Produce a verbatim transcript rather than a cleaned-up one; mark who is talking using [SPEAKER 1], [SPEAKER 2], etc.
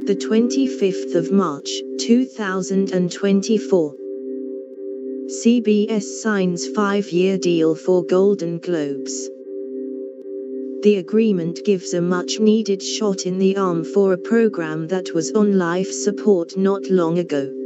[SPEAKER 1] the twenty-fifth of March, two thousand twenty-four. C B S signs five-year deal for Golden Globes. The agreement gives a much-needed shot in the arm for a program that was on life support not long ago.